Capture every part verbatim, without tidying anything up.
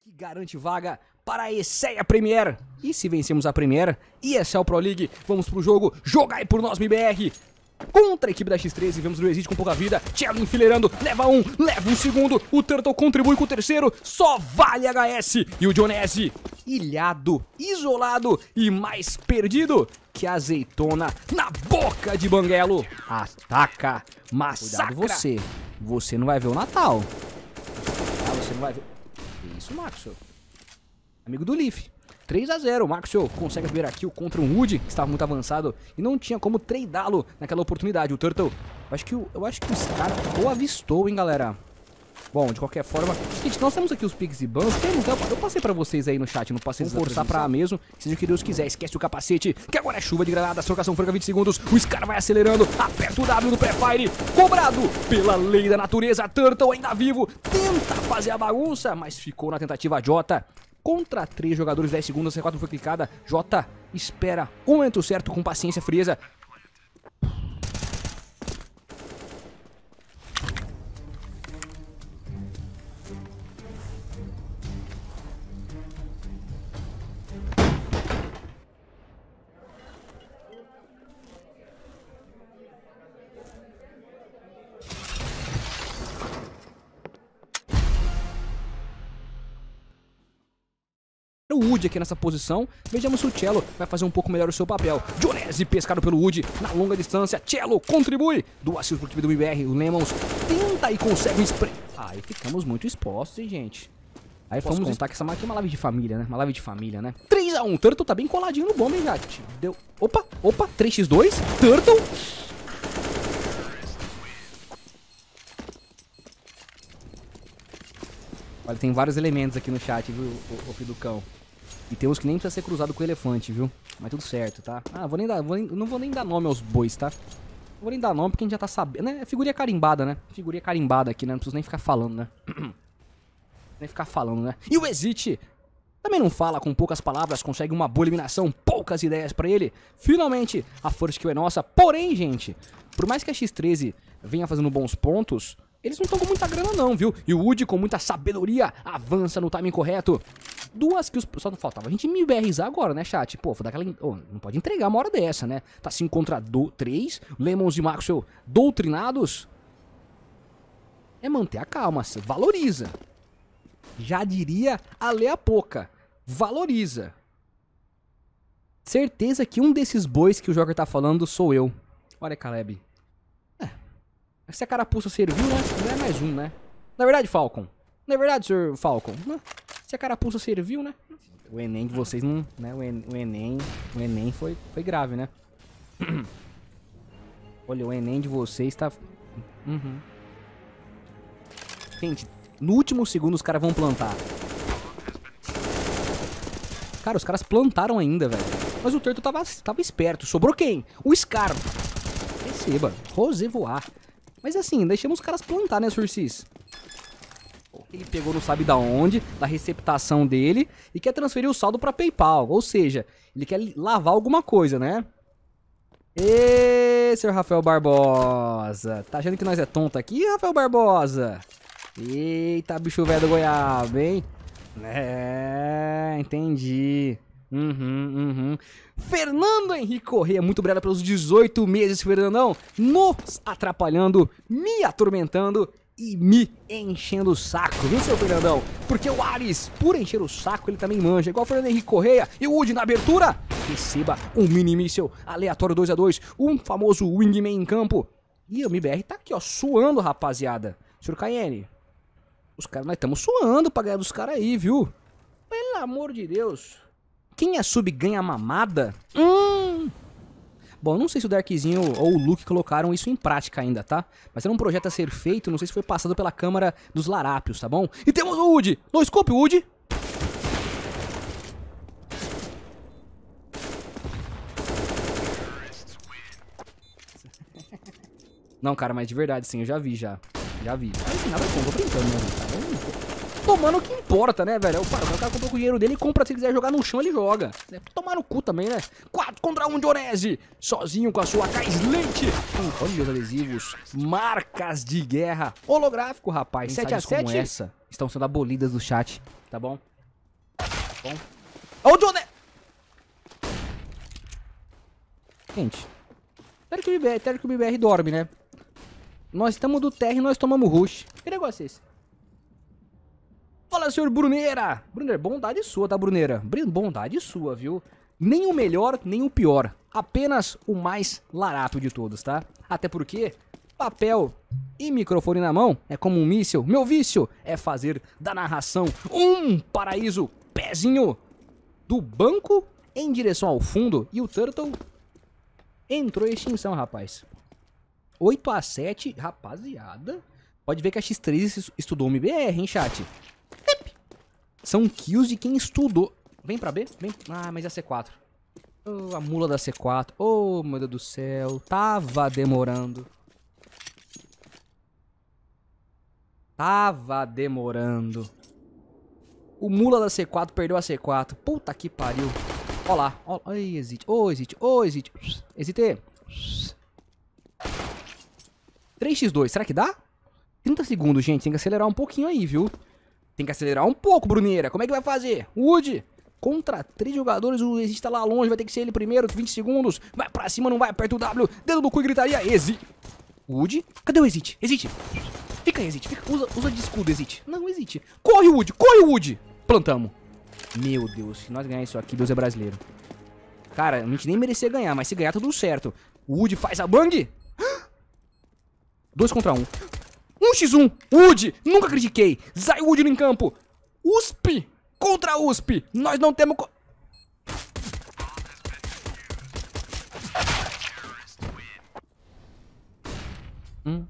que garante vaga para a ESEA Premier. E se vencemos a Premier e a E S L Pro League, vamos pro jogo Jogai por Nós M B R. Contra a equipe da X treze, vemos o Exit com pouca vida, Cello enfileirando, leva um, leva um segundo, o Turtle contribui com o terceiro, só vale H S. E o Dionese, ilhado, isolado e mais perdido que a azeitona na boca de Banguelo. Ataca, massacra. Cuidado você, você não vai ver o Natal. Ah, você não vai ver... Isso, Maxwell. Amigo do Leaf. três a zero, o Maxwell consegue ver aqui contra um Woody, que estava muito avançado e não tinha como tradá-lo naquela oportunidade. O Turtle, eu acho que o, eu acho que os caras ou avistou, hein, galera. Bom, de qualquer forma, gente, nós temos aqui os piques e bans. Eu, eu passei pra vocês aí no chat, não passei de forçar pra A mesmo. Seja o que Deus quiser, esquece o capacete, que agora é chuva de granadas, trocação franca, vinte segundos. O Scar vai acelerando, aperta o W do pré-fire, cobrado pela lei da natureza. Turtle ainda vivo, tenta fazer a bagunça, mas ficou na tentativa Jota. Contra três jogadores, dez segundos, C quatro foi clicada. Jota espera o momento certo com paciência, frieza. O Woody aqui nessa posição, vejamos se o Cello vai fazer um pouco melhor o seu papel. Dionese pescado pelo Woody na longa distância, Cello contribui, duas kills pro time do M B R, o Lemons tenta e consegue um spray. Aí ficamos muito expostos, hein, gente. Aí Posso vamos contar que essa aqui é uma live de família, né, uma live de família, né. três a um, Turtle tá bem coladinho no bomb, hein, já. Deu, opa, opa, três a dois, Turtle. Olha, tem vários elementos aqui no chat, viu, o, o filho do cão. E tem uns que nem precisa ser cruzado com o elefante, viu? Mas tudo certo, tá? Ah, vou nem dar, vou nem, não vou nem dar nome aos bois, tá? Não vou nem dar nome porque a gente já tá sabendo, né? É figurinha carimbada, né? Figurinha carimbada aqui, né? Não preciso nem ficar falando, né? Nem ficar falando, né? E o Exit também não fala com poucas palavras, consegue uma boa eliminação, poucas ideias pra ele. Finalmente, a first kill é nossa. Porém, gente, por mais que a X treze venha fazendo bons pontos, eles não estão com muita grana não, viu? E o Woody, com muita sabedoria, avança no timing correto. Duas kills, só não faltava a gente me BRizar agora, né, chat? Pô, vou dar aquela... Oh, não pode entregar uma hora dessa, né? Tá cinco contra três, Lemons e Maxwell doutrinados. É manter a calma, valoriza. Já diria a Lea Poca, valoriza. Certeza que um desses bois que o Joker tá falando sou eu. Olha, Caleb. Se a carapuça serviu, né? Não é mais um, né? Na verdade, Falcon. Na verdade, senhor Falcon. Se a carapuça serviu, né? O Enem de vocês não... Né? O Enem... O Enem foi, foi grave, né? Olha, o Enem de vocês tá... Uhum. Gente, no último segundo os caras vão plantar. Cara, os caras plantaram ainda, velho. Mas o Turtle tava, tava esperto. Sobrou quem? O Scar. Receba. Rosé voar. Mas assim, deixamos os caras plantar, né, Surcis? Ele pegou não sabe da onde, da receptação dele, e quer transferir o saldo pra PayPal. Ou seja, ele quer lavar alguma coisa, né? Ê, senhor Rafael Barbosa. Tá achando que nós é tonto aqui, Rafael Barbosa? Eita, bicho velho do goiaba, hein? É, entendi. Uhum, uhum. Fernando Henrique Corrêa, muito obrigado pelos dezoito meses, Fernandão, nos atrapalhando, me atormentando e me enchendo o saco, viu, seu Fernandão? Porque o Ares, por encher o saco, ele também manja, igual o Fernando Henrique Corrêa. E o Woody na abertura, receba um mini míssel aleatório dois a dois, um famoso wingman em campo. E o M B R tá aqui, ó, suando, rapaziada. Senhor Cayenne, os caras, nós estamos suando pra ganhar dos caras aí, viu? Pelo amor de Deus. Quem é sub ganha mamada? Hum. Bom, não sei se o Darkzinho ou o Luke colocaram isso em prática ainda, tá? Mas era um projeto a ser feito, não sei se foi passado pela Câmara dos Larápios, tá bom? E temos o Woody! No scope, Woody! Não, cara, mas de verdade, sim, eu já vi, já. Já vi. Mas nada bom, tô brincando, né, cara? Tomando o que importa, né, velho? O cara comprou com o dinheiro dele e compra. Se quiser jogar no chão, ele joga. É, tomar no cu também, né? quatro contra um, Dionese. Sozinho com a sua K Slate. Olha os adesivos. Marcas de guerra. Holográfico, rapaz. sete a sete. Como essa estão sendo abolidas do chat, tá bom? Bom. Ó o Johnny! Gente, espero que o M B R, espero que o M B R dorme, né? Nós estamos do terra e nós tomamos rush. Que negócio é esse? Fala, senhor Bruneira! Bruneira, bondade sua, tá, Bruneira? Bondade sua, viu? Nem o melhor, nem o pior. Apenas o mais larápio de todos, tá? Até porque papel e microfone na mão é como um míssil. Meu vício é fazer da narração um paraíso. Pezinho do banco em direção ao fundo. E o Turtle entrou em extinção, rapaz. oito a sete, rapaziada. Pode ver que a X três estudou o M B R, hein, chat? São kills de quem estudou. Vem pra B? Vem. Ah, mas é a C quatro. Oh, a mula da C quatro. Oh, meu Deus do céu. Tava demorando. Tava demorando. O mula da C quatro perdeu a C quatro. Puta que pariu. Ó lá. Ó, ai, Exit. Ô, oh, Exit. Ô, oh, Exit. Exit. três por dois. Será que dá? trinta segundos, gente. Tem que acelerar um pouquinho aí, viu? Tem que acelerar um pouco, Bruneira. Como é que vai fazer? Wood. Contra três jogadores. O Exit tá lá longe. Vai ter que ser ele primeiro. vinte segundos. Vai pra cima, não vai. Aperta o W. Dedo no cu e gritaria. Exit. Wood. Cadê o Exit? Exit. Fica aí, Exit. Fica. Usa, usa de escudo, Exit. Não, Exit. Corre, Wood. Corre, Wood. Plantamos. Meu Deus. Se nós ganhar isso aqui, Deus é brasileiro. Cara, a gente nem merecia ganhar. Mas se ganhar, tudo certo. O Wood faz a bang. Dois contra um. um por um. Wood. Nunca critiquei. Zay Wood no campo. U S P. Contra U S P. Nós não temos... Co hum.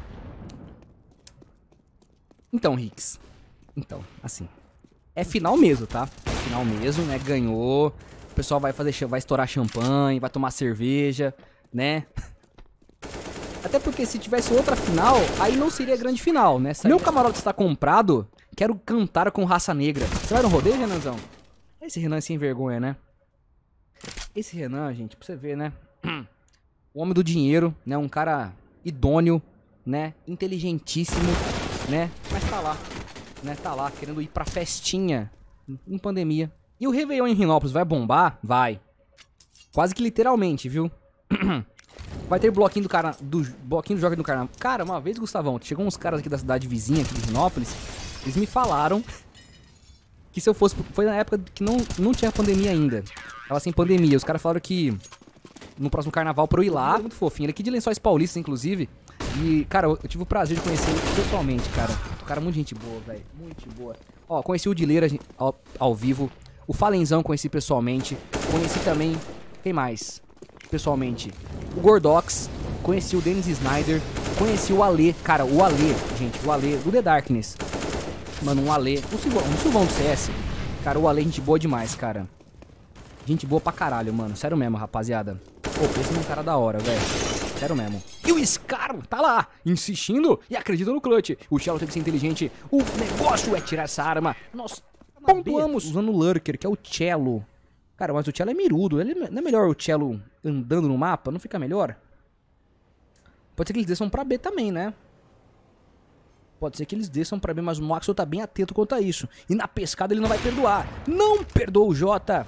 Então, Ricks. Então, assim. É final mesmo, tá? É final mesmo, né? Ganhou. O pessoal vai fazer... Vai estourar champanhe. Vai tomar cerveja, né? Até porque se tivesse outra final, aí não seria grande final, né? Meu camarote está comprado, quero cantar com raça negra. Você vai no rodeio, Renanzão? Esse Renan é sem vergonha, né? Esse Renan, gente, pra você ver, né? O homem do dinheiro, né? Um cara idôneo, né? Inteligentíssimo, né? Mas tá lá, né? Tá lá, querendo ir pra festinha em pandemia. E o Réveillon em Rinópolis vai bombar? Vai. Quase que literalmente, viu? Vai ter bloquinho do cara, do bloquinho do jogo do carnaval. Cara, uma vez, Gustavão, chegou uns caras aqui da cidade vizinha, aqui de Rinópolis. Eles me falaram que se eu fosse... Foi na época que não, não tinha pandemia ainda. Tava sem pandemia. Os caras falaram que no próximo carnaval pra eu ir lá. Muito fofinho. Ele é aqui de Lençóis Paulistas, inclusive. E, cara, eu, eu tive o prazer de conhecer ele pessoalmente, cara. O cara, muito gente boa, velho. Muito gente boa. Ó, conheci o Dileira ao, ao vivo. O Falenzão conheci pessoalmente. Conheci também... Quem mais? Pessoalmente, o Gordox, conheci o Dennis Snyder, conheci o Ale, cara, o Ale, gente, o Ale do The Darkness, mano, um Ale, um Silvão, um Silvão do C S, cara, o Ale, gente boa demais, cara, gente boa pra caralho, mano, sério mesmo, rapaziada, pô, pensa num cara da hora, velho, sério mesmo. E o Scar tá lá, insistindo e acredita no clutch, o Cello tem que ser inteligente, o negócio é tirar essa arma, nós pontuamos usando o Lurker, que é o Cello. Cara, mas o Cello é mirudo. Ele não é melhor o Cello andando no mapa? Não fica melhor? Pode ser que eles desçam pra B também, né? Pode ser que eles desçam pra B, mas o Maxwell tá bem atento quanto a isso. E na pescada ele não vai perdoar. Não perdoa o Jota.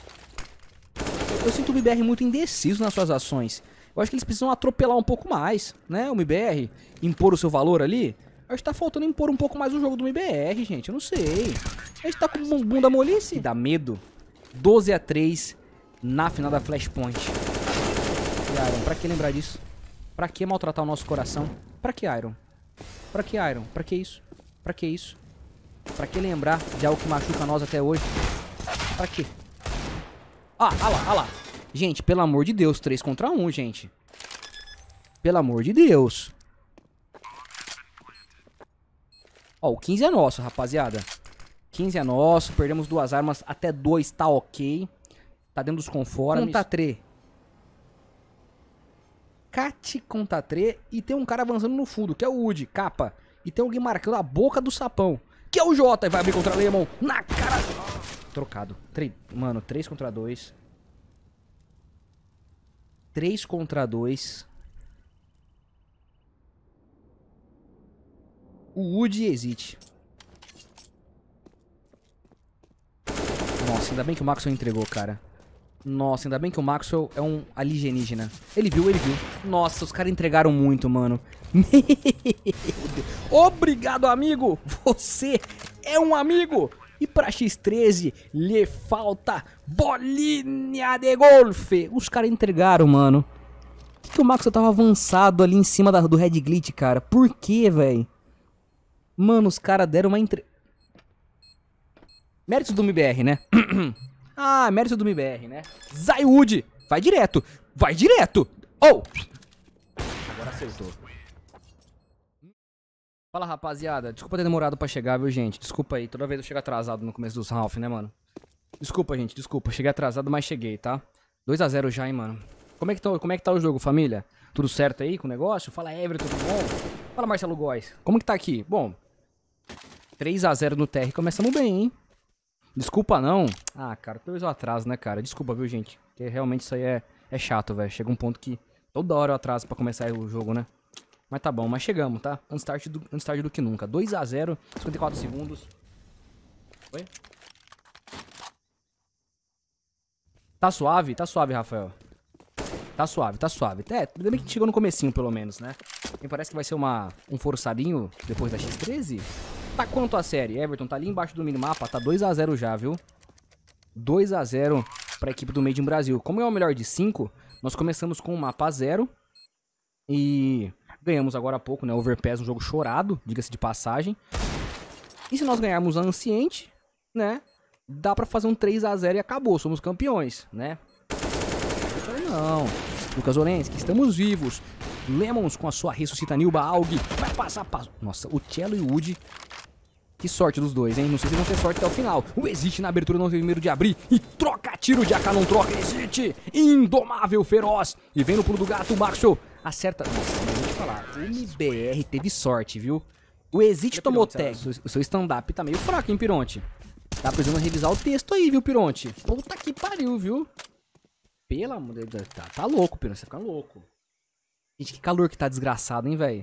Eu sinto o M B R muito indeciso nas suas ações. Eu acho que eles precisam atropelar um pouco mais, né? O M B R, impor o seu valor ali. Eu acho que tá faltando impor um pouco mais o jogo do M B R, gente. Eu não sei. A gente tá com bunda molice. Dá medo. doze a três na final da Flashpoint. E Iron, pra que lembrar disso? Pra que maltratar o nosso coração? Pra que Iron? Pra que Iron? Pra que isso? Pra que isso? Pra que lembrar de algo que machuca nós até hoje? Pra quê? Ah, ah lá, ah lá. Gente, pelo amor de Deus, três contra um, gente. Pelo amor de Deus. Ó, o quinze é nosso, rapaziada. quinze é nosso, perdemos duas armas, até dois tá ok. Tá dentro dos conformes. Contatre. Cat Contatre. E tem um cara avançando no fundo, que é o Wood, capa. E tem alguém marcando a boca do sapão, que é o Jota. E vai abrir contra Lemon. Na cara. Trocado. Tre... Mano, três contra dois. três contra dois. O Wood e Exit. Nossa, ainda bem que o Maxwell entregou, cara. Nossa, ainda bem que o Maxwell é um alienígena. Ele viu, ele viu. Nossa, os caras entregaram muito, mano. Meu Deus. Obrigado, amigo. Você é um amigo. E pra X treze, lhe falta bolinha de golfe. Os caras entregaram, mano. Por que, que o Maxwell tava avançado ali em cima da, do Red Glitch, cara? Por que, velho? Mano, os caras deram uma entre... Méritos do M B R, né? Ah, mérito do M B R, né? Zaywood, vai direto, vai direto. Oh! Agora acertou. Fala, rapaziada. Desculpa ter demorado pra chegar, viu, gente? Desculpa aí, toda vez eu chego atrasado no começo dos Ralph, né, mano? Desculpa, gente, desculpa. Cheguei atrasado, mas cheguei, tá? dois a zero já, hein, mano? Como é que tá, como é que tá o jogo, família? Tudo certo aí com o negócio? Fala, Everton, tudo bom? Fala, Marcelo Góes. Como que tá aqui? Bom, três a zero no T R. Começamos bem, hein? Desculpa não. Ah, cara, talvez eu atraso, né, cara? Desculpa, viu, gente? Porque realmente isso aí é, é chato, velho. Chega um ponto que toda hora eu atraso pra começar o jogo, né? Mas tá bom, mas chegamos, tá? Antes tarde do, antes tarde do que nunca. dois a zero, cinquenta e quatro segundos. Oi? Tá suave? Tá suave, Rafael. Tá suave, tá suave. É, ainda bem que chegou no comecinho, pelo menos, né? Me parece que vai ser uma, um forçadinho depois da X treze. Tá quanto a série? Everton tá ali embaixo do minimapa, tá dois a zero já, viu? dois a zero pra equipe do Made in Brasil. Como é o melhor de cinco, nós começamos com o mapa zero. E ganhamos agora há pouco, né? Overpass, um jogo chorado, diga-se de passagem. E se nós ganharmos a Anciente, né? Dá pra fazer um três a zero e acabou, somos campeões, né? Não, Lucas Orenski, estamos vivos. Lemons com a sua ressuscita Nilba Aug. Vai passar, passo. Nossa, o Cello e o Woody. Que sorte dos dois, hein? Não sei se vão ter sorte até o final. O Exit na abertura não teve medo de abrir. E troca tiro de A K, não troca. Exit, indomável, feroz. E vem no pulo do gato, o Maxwell acerta. Nossa, mas vou te falar. O M B R teve sorte, viu? O Exit tomou tag. O seu stand-up tá meio fraco, hein, Pironte? Tá precisando revisar o texto aí, viu, Pironte? Puta que pariu, viu? Pelo amor de Deus. Tá, tá louco, Pironte. Você fica louco. Gente, que calor que tá desgraçado, hein, velho?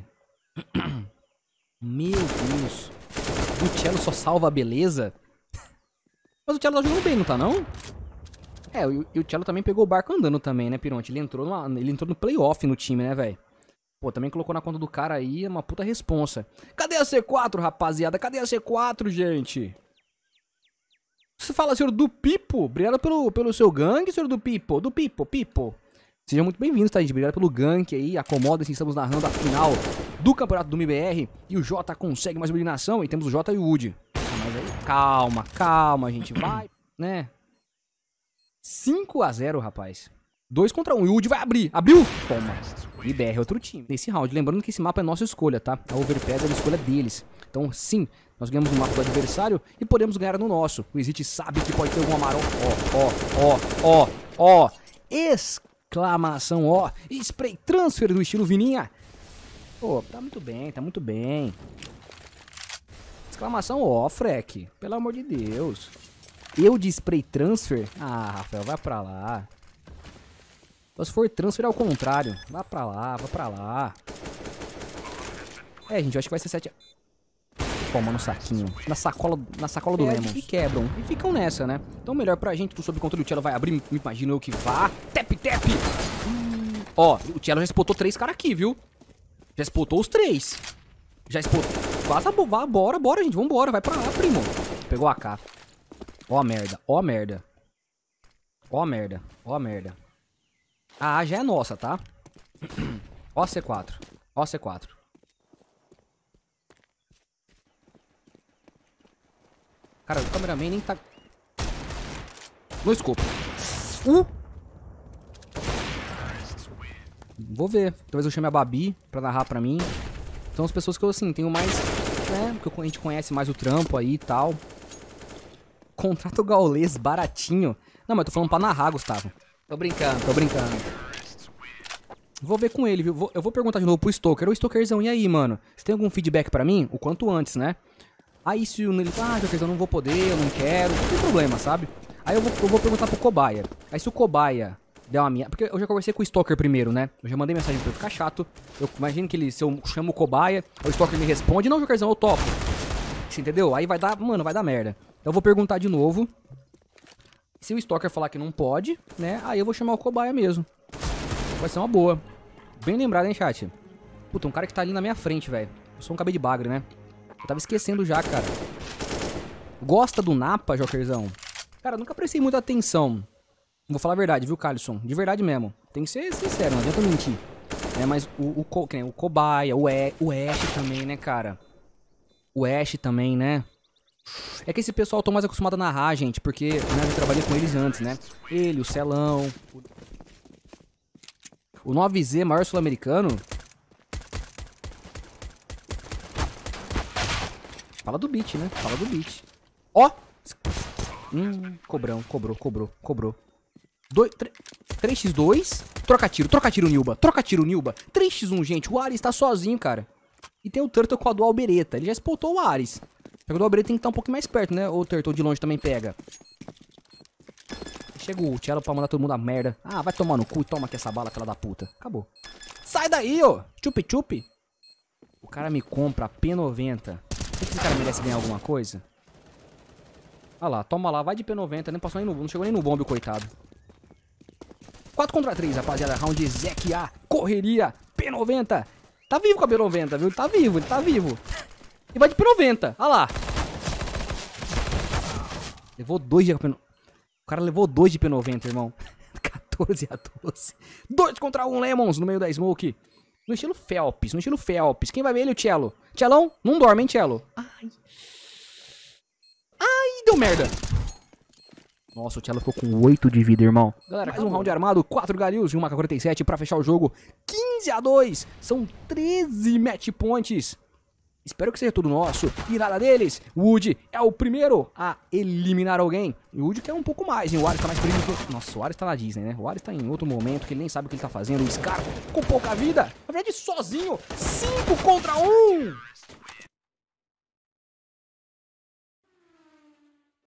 Meu Deus. O Cello só salva a beleza. Mas o Cello tá jogando bem, não tá não? É, e o Cello também pegou o barco andando também, né, Pironte? Ele entrou, numa, ele entrou no playoff no time, né, velho? Pô, também colocou na conta do cara aí, é uma puta responsa. Cadê a C quatro, rapaziada? Cadê a C quatro, gente? Você fala, senhor do Pipo? Obrigado pelo, pelo seu gangue, senhor do Pipo. Do Pipo, Pipo. Sejam muito bem-vindos, tá, gente? Obrigado pelo gank aí. Acomoda-se, estamos narrando a final do campeonato do M B R. E o Jota consegue mais uma eliminação. E temos o Jota e o Woody. Ah, mas aí, calma, calma, gente. Vai, né? cinco a zero, rapaz. dois contra um. E o Woody vai abrir. Abriu? Toma. M B R é outro time. Nesse round. Lembrando que esse mapa é nossa escolha, tá? A Overpass é a escolha deles. Então, sim, nós ganhamos no mapa do adversário e podemos ganhar no nosso. O Exit sabe que pode ter algum amarelo. Ó, ó, ó, ó, ó. Exclamação, ó. Spray transfer do estilo Vininha. Pô, tá muito bem, tá muito bem. Exclamação, ó, Freck. Pelo amor de Deus. Eu de spray transfer? Ah, Rafael, vai pra lá. Se for transfer é ao contrário. Vá pra lá, vá pra lá. É, gente, eu acho que vai ser sete... Toma no saquinho. Na sacola, na sacola do Lemons. E quebram. E ficam nessa, né? Então melhor pra gente, tudo sob controle. O Cello vai abrir, me imagino eu que vá. Tap, tap. Hum. Ó, o Cello já spotou três caras aqui, viu? Já spotou os três. Já spotou. Vaza, vá, bora, bora, gente. Vambora, vai pra lá, primo. Pegou a K. Ó a merda, ó a merda. Ó a merda, ó a merda. A A já é nossa, tá? Ó a C quatro. Ó a C quatro. Cara, o cameraman nem tá... No escopo. Uh! Vou ver. Talvez eu chame a Babi pra narrar pra mim. São as pessoas que eu, assim, tenho mais... Né? Que a gente conhece mais o trampo aí e tal. Contrato gaulês baratinho. Não, mas eu tô falando pra narrar, Gustavo. Tô brincando, tô brincando. Vou ver com ele, viu? Vou, eu vou perguntar de novo pro Stoker. Ô, Stokerzão, e aí, mano? Você tem algum feedback pra mim? O quanto antes, né? Aí se ele fala, ah, Stokerzão, eu não vou poder, eu não quero. Não tem problema, sabe? Aí eu vou, eu vou perguntar pro Cobaia. Aí se o Cobaia der uma minha... Porque eu já conversei com o Stoker primeiro, né? Eu já mandei mensagem pra ele ficar chato. Eu imagino que ele, se eu chamo o Cobaia, o Stoker me responde, não, Jokerzão, eu topo. Você entendeu? Aí vai dar, mano, vai dar merda. Então eu vou perguntar de novo. Se o Stalker falar que não pode, né, aí eu vou chamar o cobaia mesmo. Vai ser uma boa. Bem lembrado, hein, chat? Puta, um cara que tá ali na minha frente, velho. Eu sou um cabelo de bagre, né? Eu tava esquecendo já, cara. Gosta do Napa, Jokerzão? Cara, eu nunca prestei muita atenção. Vou falar a verdade, viu, Carlson? De verdade mesmo. Tem que ser sincero, não adianta mentir. É, mas o, o, o, o cobaia, o, e, o Ash também, né, cara? O Ash também, né? É que esse pessoal eu tô mais acostumado a narrar, gente, porque né, eu trabalhei com eles antes, né? Ele, o Celão... O, o nove Z, maior sul-americano... Fala do beat, né? Fala do beat. Ó! Hum, cobrão, cobrou, cobrou, cobrou. três por dois. Troca tiro, troca tiro, Nilba. Troca tiro, Nilba. três por um, gente. O Ares tá sozinho, cara. E tem o Turtle com a Dual Beretta. Ele já spotou o Ares. Só que o Dual Beretta tem que estar um pouquinho mais perto, né? Ou o Turtle de longe também pega. Chega o Cello pra mandar todo mundo a merda. Ah, vai tomar no cu e toma aqui essa bala, aquela da puta. Acabou. Sai daí, ó. Chupi chupi. O cara me compra a P noventa. Será que esse cara merece ganhar alguma coisa? Olha lá, toma lá, vai de P noventa, nem passou nem no, não chegou nem no bombe, coitado. quatro contra três, rapaziada, round Zek A, correria, P noventa. Tá vivo com a P noventa, viu? Ele tá vivo, ele tá vivo. E vai de P noventa, olha lá. Levou dois de P noventa. O cara levou dois de P noventa, irmão. quatorze a doze. dois contra um, Lemons, no meio da smoke. No estilo Phelps, no estilo Phelps. Quem vai ver ele, o Cello? Cellão, não dorme, hein, Cello? Ai. Ai, deu merda. Nossa, o Cello ficou com oito de vida, irmão. Galera, mais um round armado, quatro Galils e um M K quarenta e sete pra fechar o jogo. quinze a dois. São treze match points. Espero que seja tudo nosso. E nada deles. O Wood é o primeiro a eliminar alguém. E o Wood quer um pouco mais, hein? O Ares tá mais perigo que... Nossa, o Ares tá na Disney, né? O Ares tá em outro momento que ele nem sabe o que ele tá fazendo. O Scar com pouca vida. Na verdade, sozinho. cinco contra um.